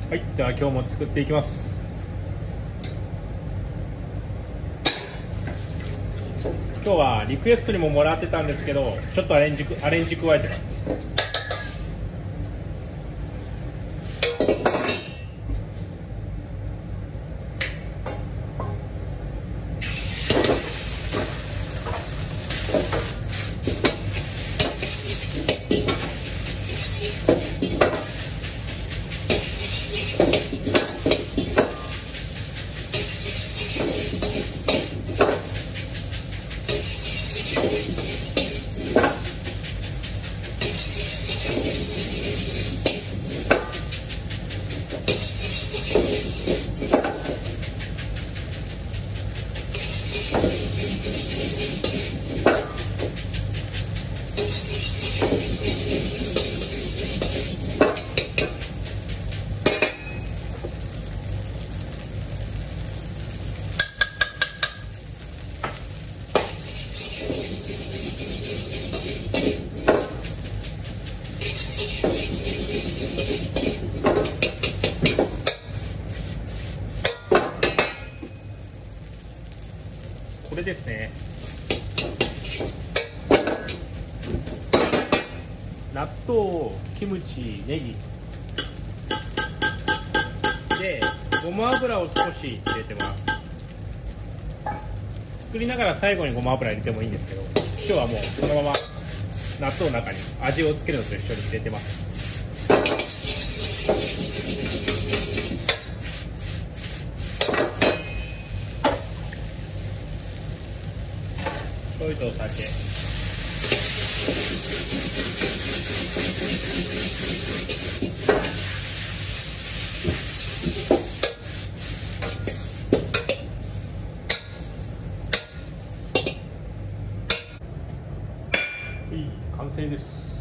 はい、では今日も作っていきます。今日はリクエストにももらってたんですけど、ちょっとアレンジ加えてます。これですね。納豆、キムチ、ネギでごま油を少し入れてます。作りながら最後にごま油入れてもいいんですけど、今日はもうそのまま納豆の中に味をつけるのと一緒に入れてます。醤油とお酒、完成です。